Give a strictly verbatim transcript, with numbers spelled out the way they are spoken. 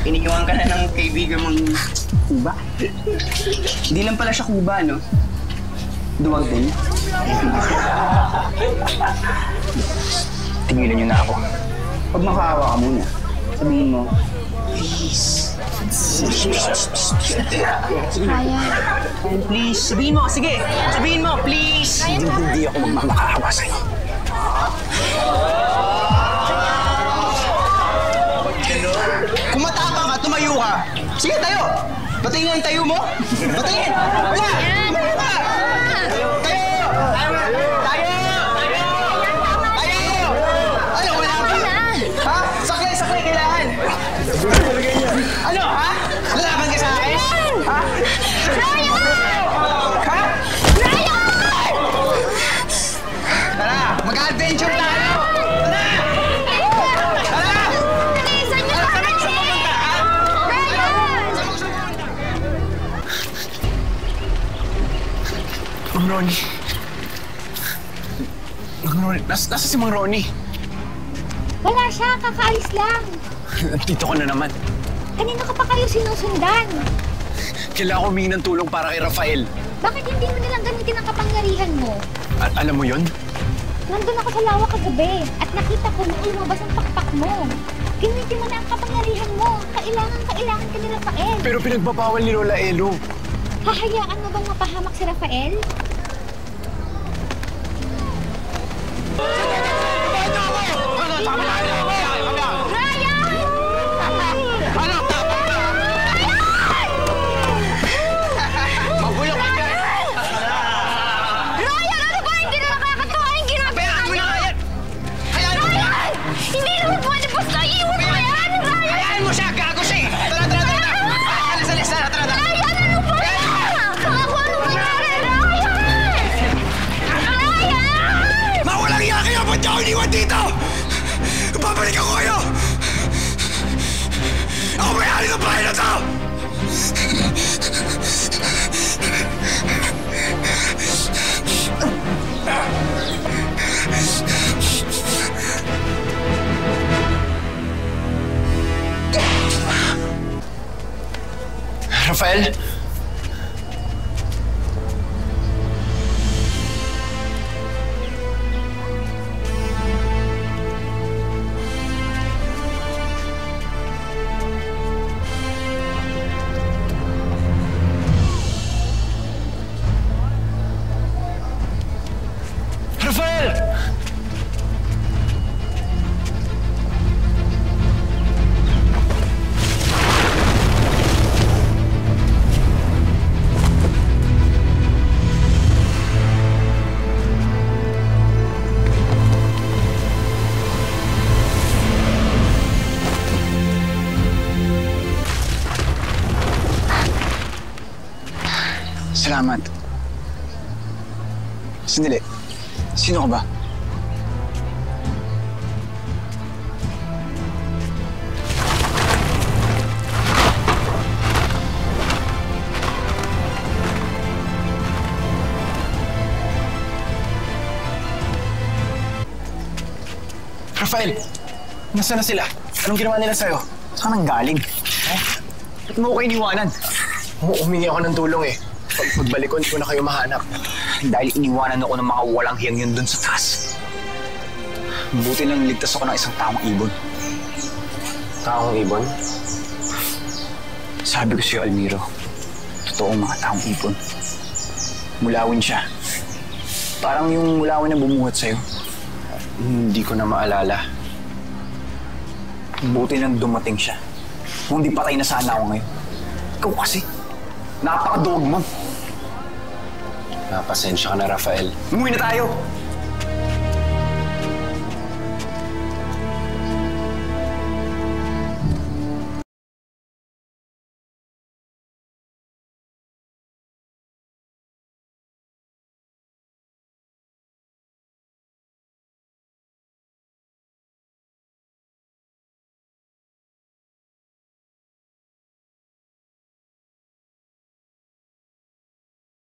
iniiwan ka na ng kaibigan mong kuba. Hindi lang pala siya kuba, no? Duwag din. Tingilan niyo na ako. Pag makaawa ka muna, sabihin mo, please. Kaya. Please, sabihin mo. Sige, sabihin mo, please. Hindi, hindi ako magmamakaawa sa'yo. Kung matapang ka, tumayo ka. Sige, tayo. Patingin ang tayo mo. Patingin. Wala. Tumayo ka. Tayo. Tayo. Tayo. Ano, wala ba? Ha? Sakli, sakli, kailangan. Ano, ha? Lalaban ka sa akin? Ha? Ryan! Ha? Ryan! Tara, mag-adventure tayo. Tara! Tara! Bilisan niyo pa rin! Ryan! Mang Ronnie. Mang Ronnie, nas nasa si Mang Ronnie? Wala siya, kakaalis lang. Dito ka na naman. Kanina ka pa kayo sinusundan. Kailangan ko humingi ng tulong para kay Rafael. Bakit hindi mo nilang gamitin ang kapangyarihan mo? At alam mo yun? Nandun ako sa lawa kagabi at nakita ko nung lumabas ang pakpak mo. Gamitin mo na ang kapangyarihan mo. Kailangan, kailangan ka ni Rafael. Pero pinagbabawal ni Lola Elo. Hahayaan mo bang mapahamak si Rafael? Ba't ako iniwan dito? Babalik ako kayo! Ako may-ari ng bahay na to! Rafael? Rafael! Salamat. Sandali. Sino ka ba? Rafael! Nasaan na sila? Anong ginawa nila sa'yo? Saan nang galing? Eh? Ba't mo ko iniwanan? Humingi ako ng tulong eh. Pag pagbalik ko, hindi ko na kayo mahanap. Dahil iniwanan ako ng mga walang hiyang yun dun sa taas. Buti lang ligtas ako ng isang taong ibon. Taong ibon? Sabi ko sa'yo, Almiro, totoong mga taong ibon. Mulawin siya. Parang yung mulawin na bumuhat sa'yo. Hindi ko na maalala. Buti lang dumating siya. Kung di patay na sana ako ngayon. Ikaw kasi, napakaduwag mo. Napasensya ka na, Rafael. Umuwi na tayo!